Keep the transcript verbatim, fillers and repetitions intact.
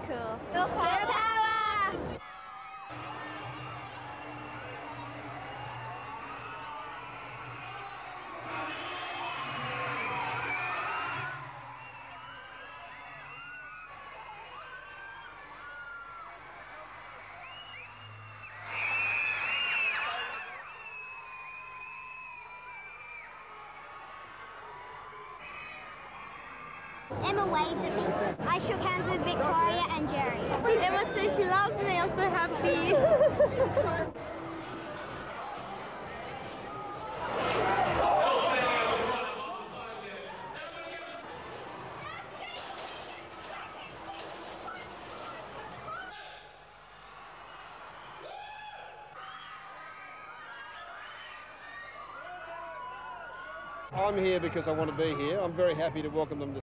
cool. Girl power! Girl power! Emma waved at me. I shook hands with Victoria and Jerry. Emma says she loves me. I'm so happy. I'm here because I want to be here. I'm very happy to welcome them to